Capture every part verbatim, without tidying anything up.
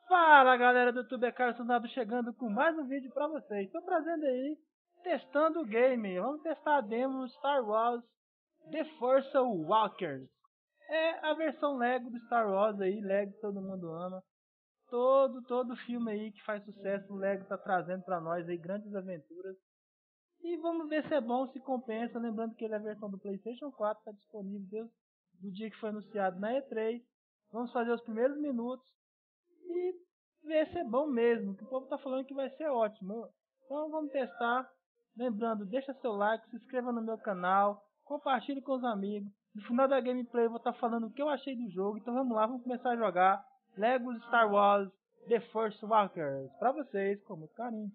Fala galera do YouTube, é Carlos Sunado chegando com mais um vídeo pra vocês. Estou trazendo aí, testando o game. Vamos testar a demo Star Wars The Force Awakens. É a versão Lego do Star Wars aí, Lego que todo mundo ama. Todo, todo filme aí que faz sucesso, o Lego tá trazendo pra nós aí grandes aventuras. E vamos ver se é bom, se compensa. Lembrando que ele é a versão do PlayStation quatro, está disponível desde o dia que foi anunciado na E três. Vamos fazer os primeiros minutos e ver se é bom mesmo, que o povo tá falando que vai ser ótimo. Então vamos testar. Lembrando, deixa seu like, se inscreva no meu canal, compartilhe com os amigos. No final da gameplay eu vou estar falando o que eu achei do jogo. Então vamos lá, vamos começar a jogar Lego Star Wars The Force Awakens para vocês com muito carinho.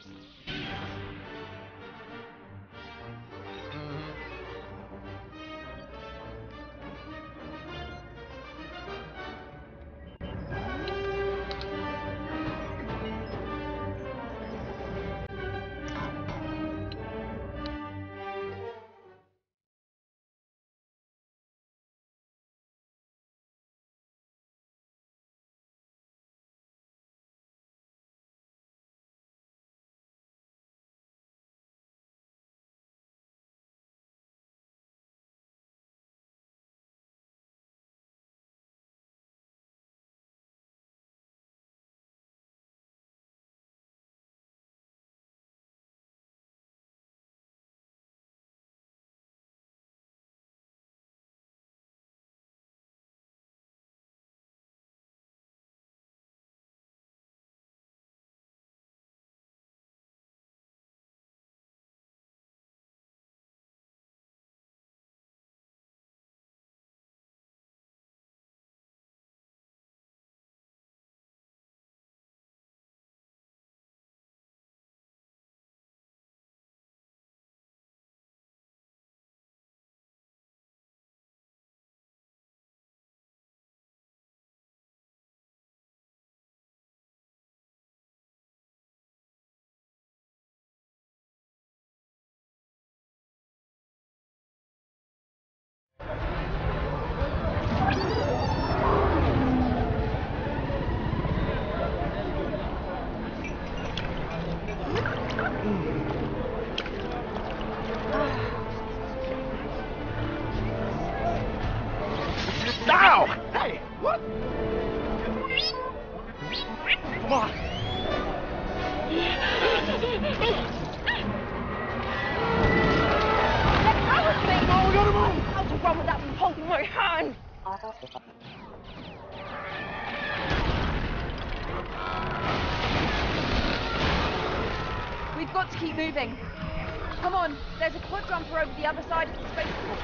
Now! Hey, what? Come on. Let go of me! No, we gotta move! How's wrong with that from holding my hand? We've got to keep moving. Come on, there's a quad jumper over the other side of the spaceport.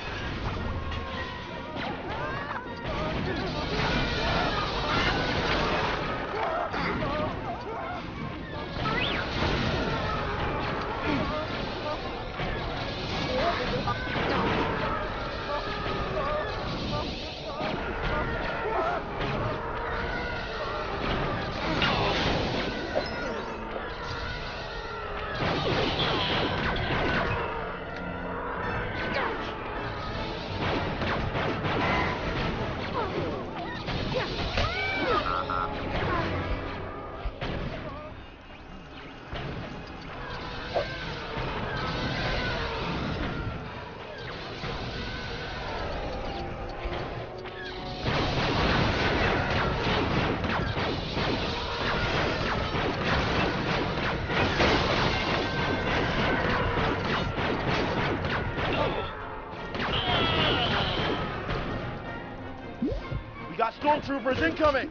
We got stormtroopers incoming!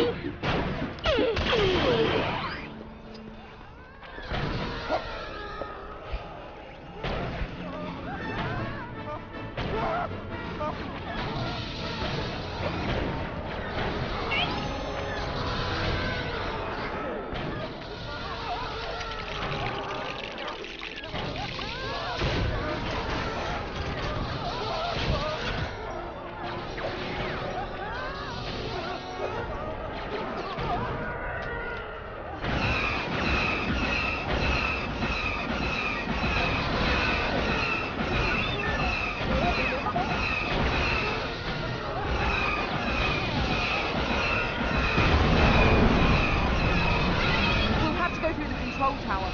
Control tower.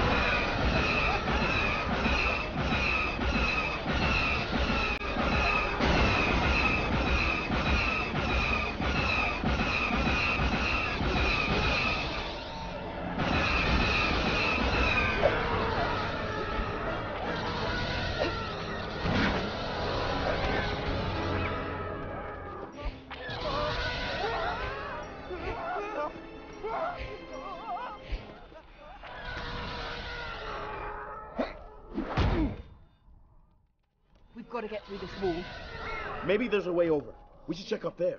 We've got to get through this wall. Maybe there's a way over. We should check up there.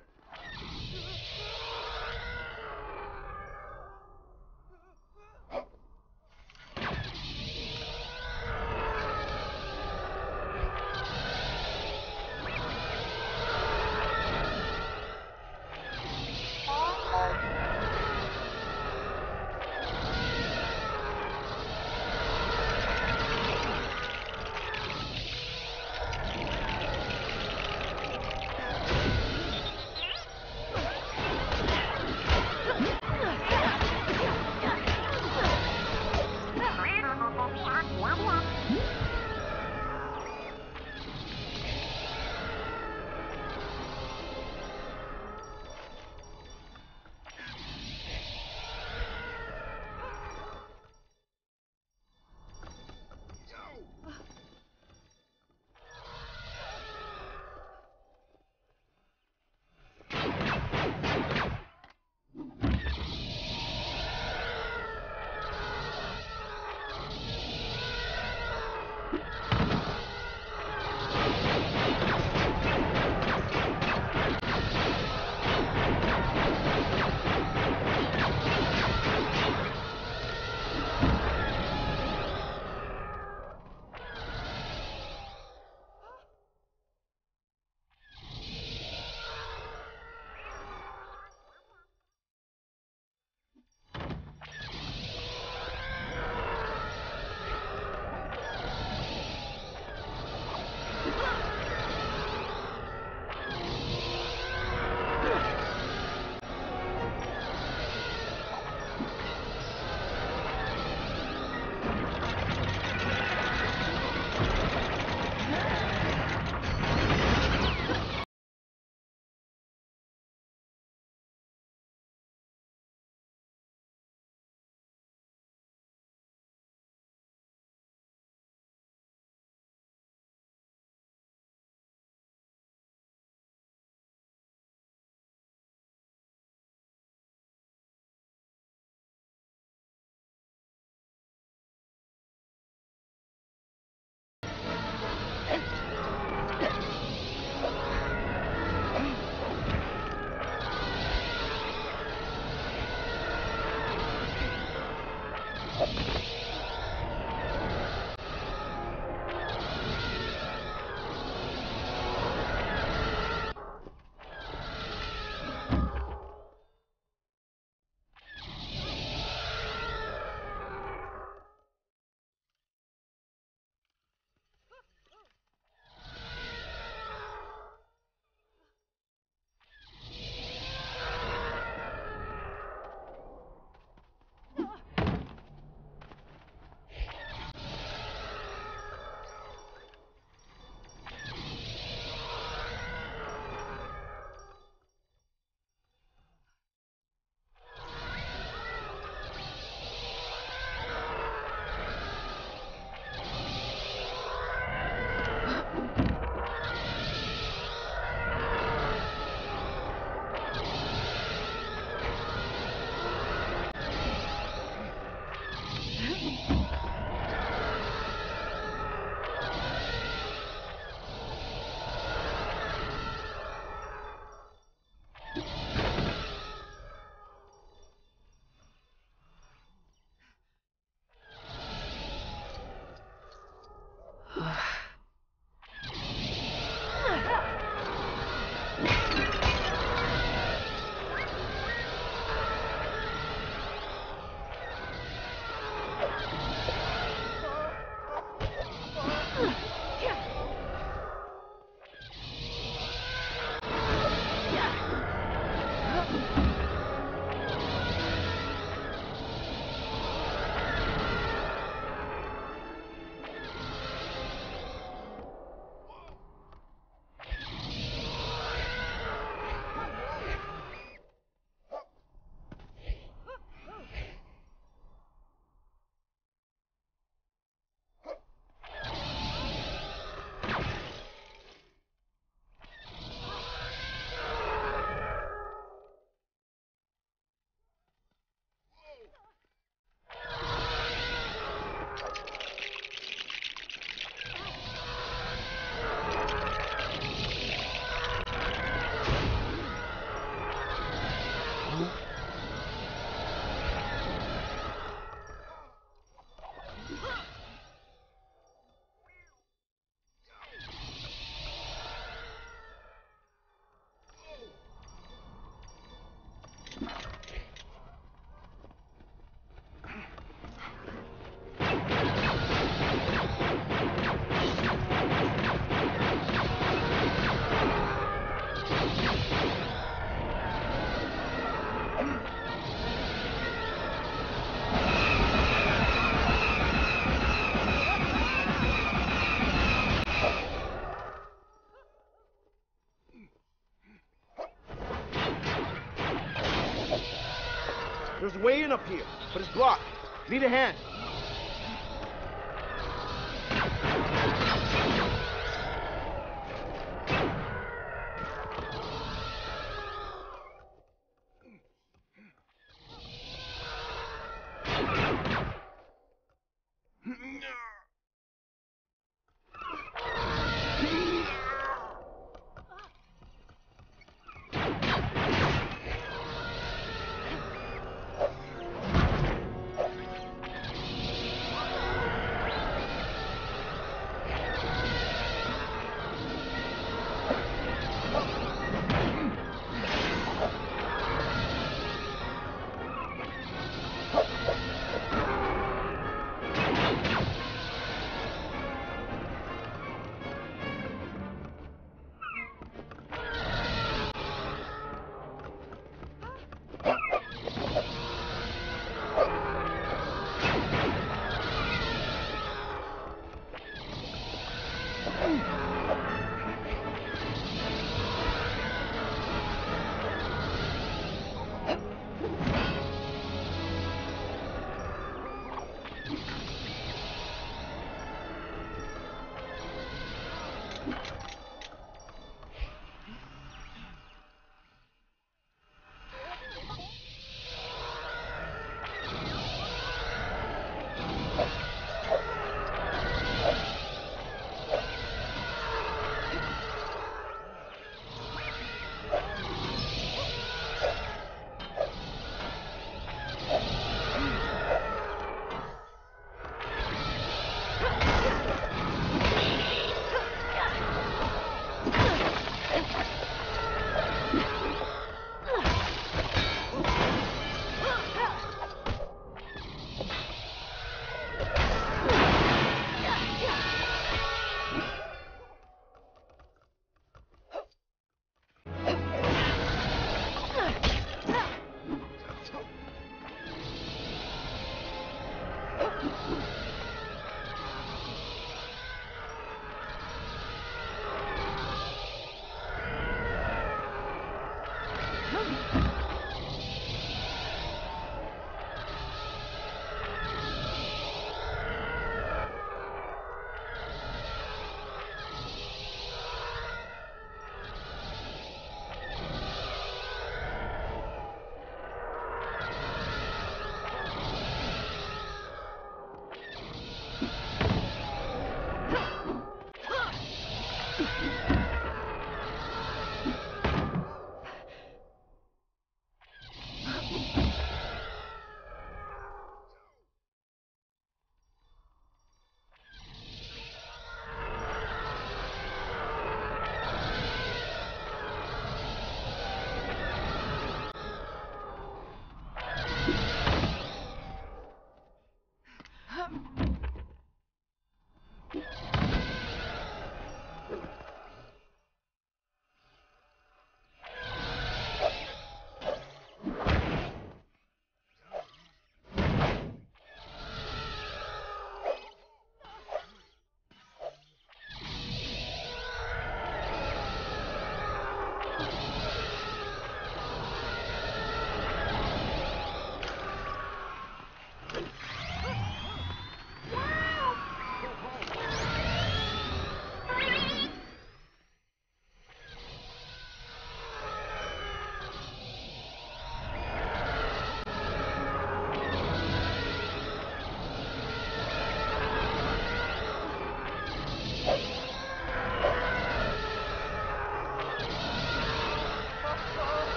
There's a way in up here, but it's blocked. Need a hand.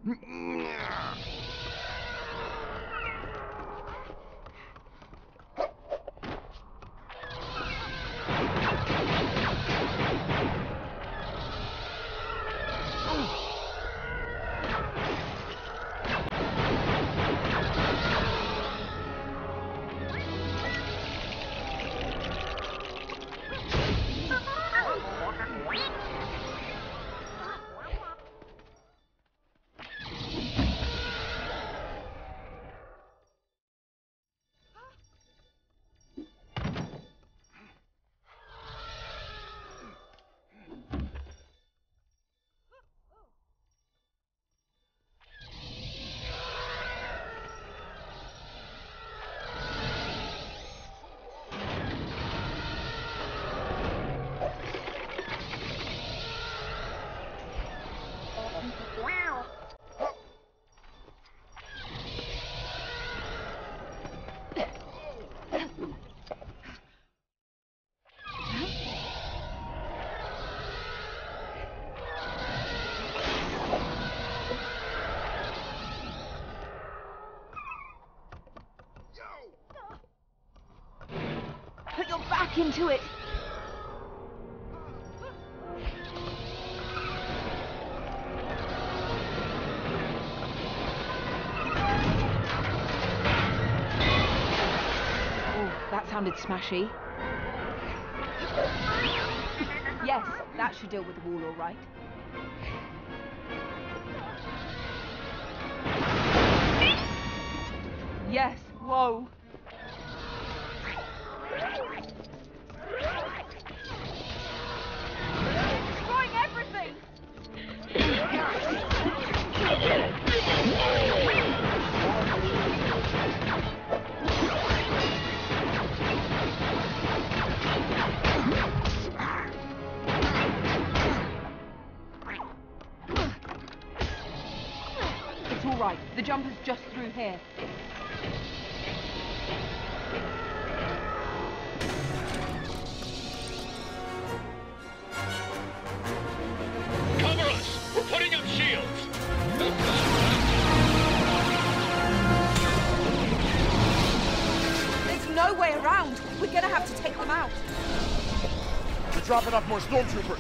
Put your back into it. Oh, that sounded smashy. Yes, that should deal with the wall all right. Yes, whoa. Destroying everything! It's all right. The jump is just through here. Cover us! We're putting up shields! There's no way around. We're gonna have to take them out. We're dropping off more stormtroopers.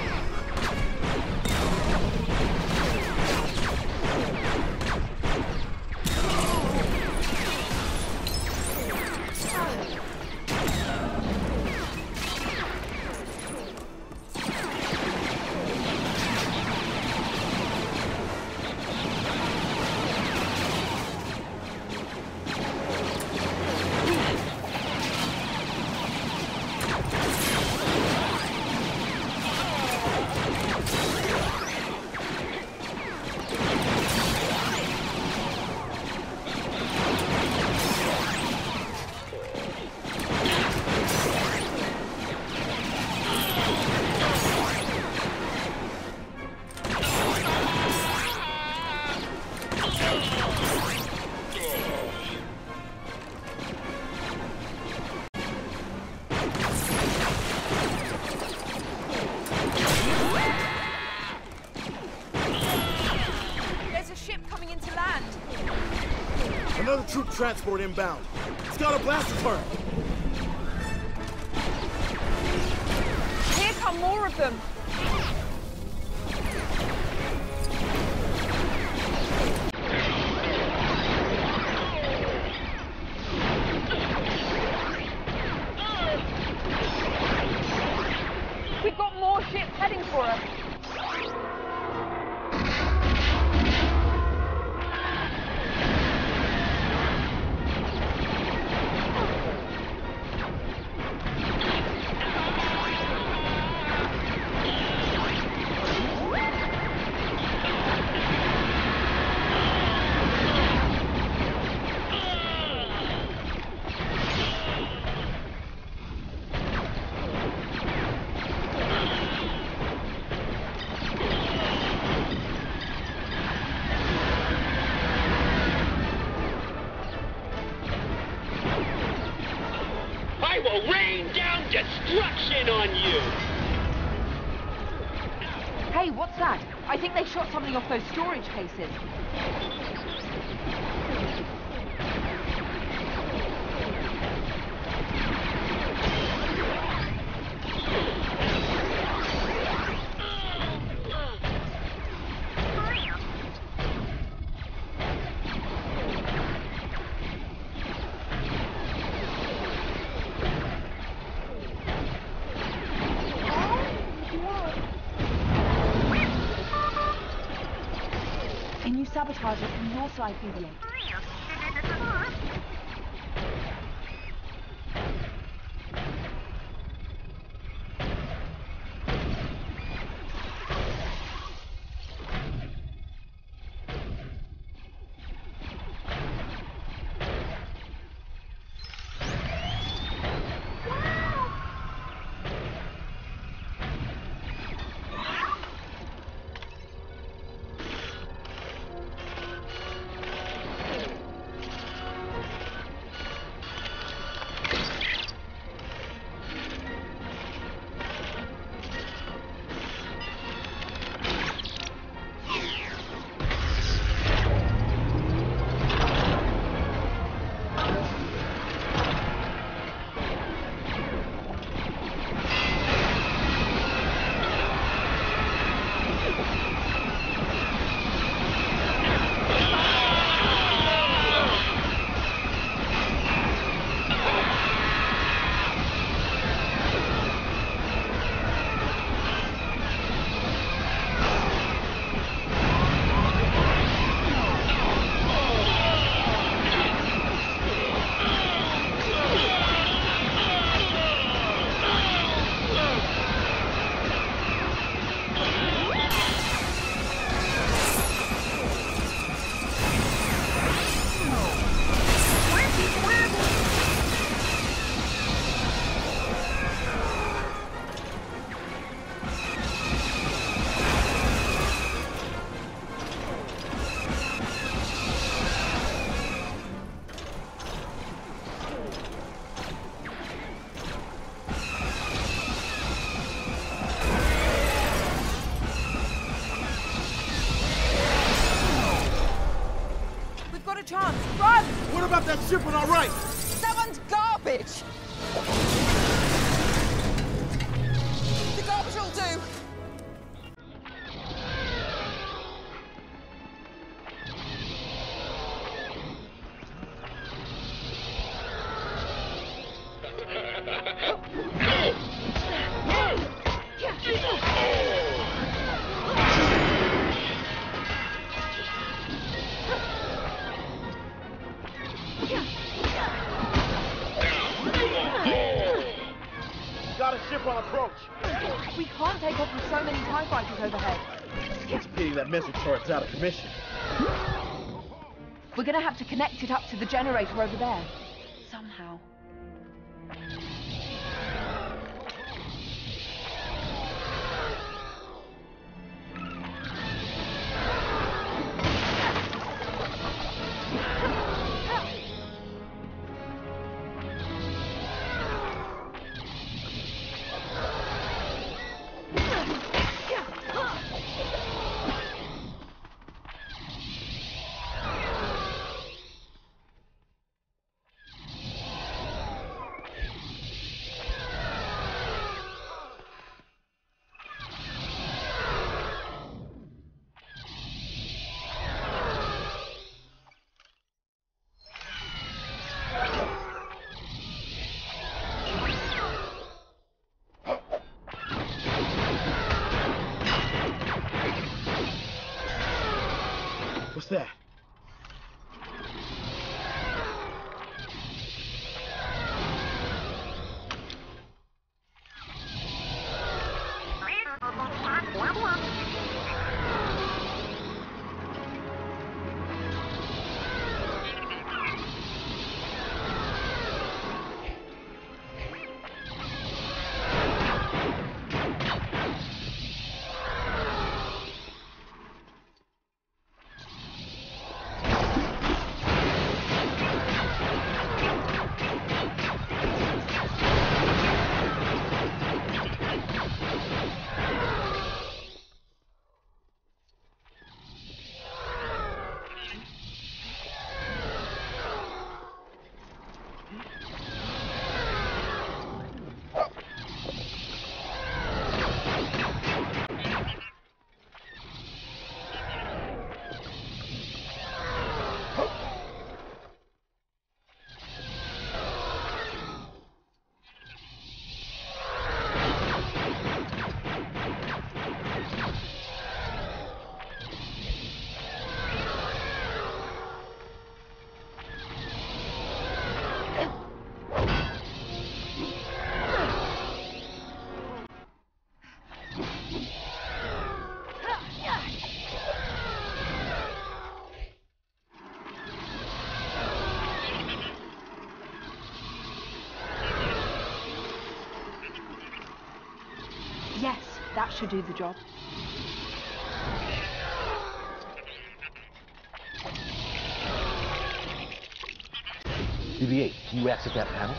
Another troop transport inbound. It's got a blaster turret. Here come more of them. We've got more ships heading for us. I will rain down destruction on you! Hey, what's that? I think they shot something off those storage cases. Can you sabotage it from your side, B B eight? Chance, run! What about that ship on our right? That one's garbage! The garbage will do! Got a ship on approach. We can't take off with so many TIE fighters overhead. It's a pity that missile turret's out of commission. We're gonna have to connect it up to the generator over there. Somehow. What's that? should do the job. B B eight, can you access that panel?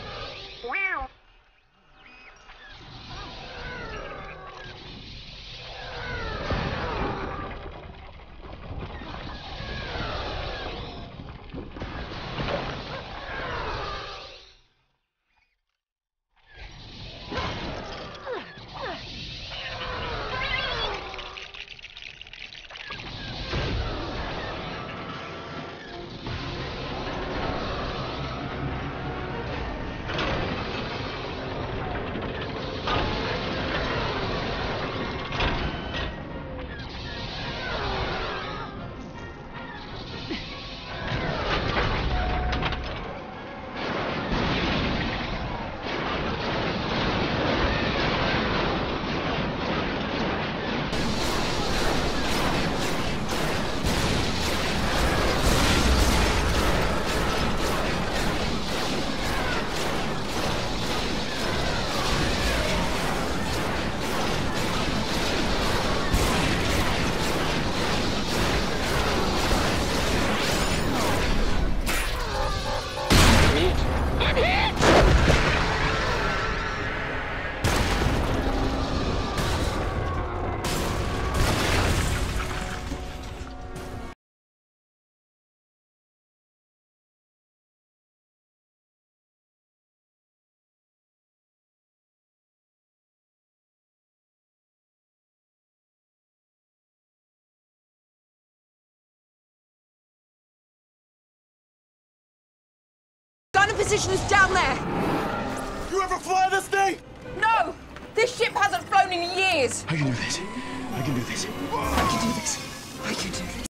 Gun position is down there. You ever fly this thing? No! This ship hasn't flown in years. I can do this. I can do this. I can do this. I can do this.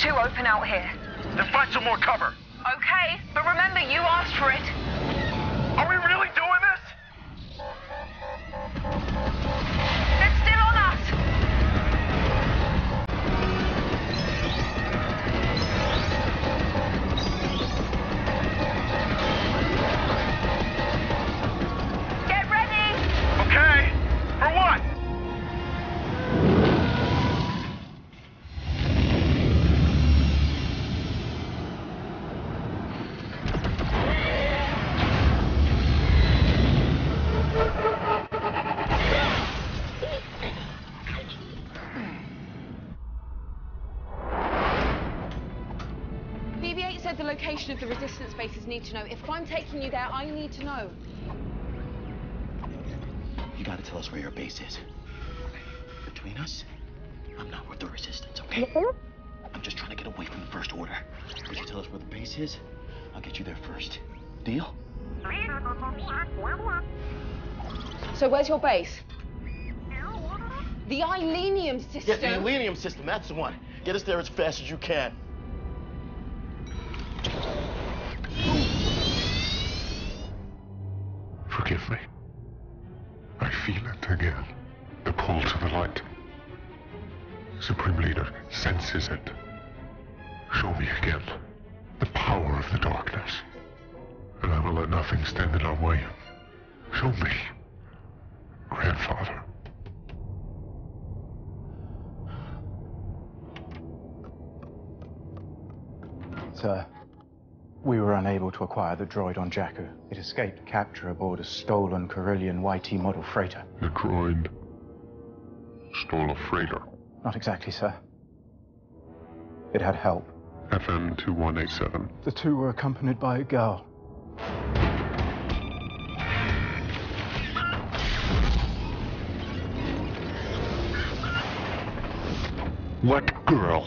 too open out here. Then find some more cover. Okay, but remember, you asked for it. Are we really doing this? They're still on us. Get ready. Okay. For what? B B eight said the location of the resistance bases need to know. If I'm taking you there, I need to know. You gotta tell us where your base is. Between us, I'm not with the resistance, okay? I'm just trying to get away from the First Order. If you tell us where the base is, I'll get you there first. Deal? So where's your base? The Ilenium system. Yeah, the Millennium System, that's the one. Get us there as fast as you can. Forgive me. I feel it again. The pull to the light. Supreme Leader senses it. Show me again the power of the darkness. And I will let nothing stand in our way. Show me, Grandfather. Sir, we were unable to acquire the droid on Jakku. It escaped capture aboard a stolen Corellian Y T model freighter. The droid stole a freighter. Not exactly, sir. It had help. F M two one eight seven. The two were accompanied by a girl. What girl?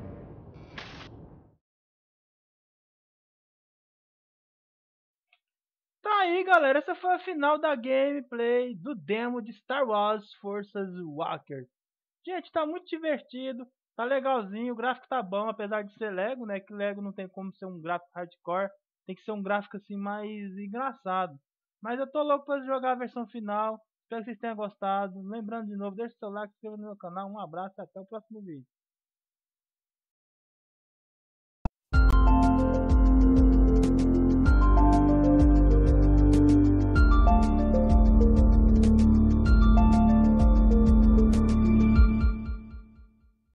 Tá aí, galera. Essa foi a final da gameplay do demo de Star Wars Forces Walkers. Gente, tá muito divertido. Tá legalzinho. O gráfico tá bom, apesar de ser Lego, né? Que Lego não tem como ser um gráfico hardcore. Tem que ser um gráfico assim mais engraçado. Mas eu tô louco pra jogar a versão final. Espero que vocês tenham gostado. Lembrando de novo, deixa o seu like, se inscreva no meu canal. Um abraço e até o próximo vídeo.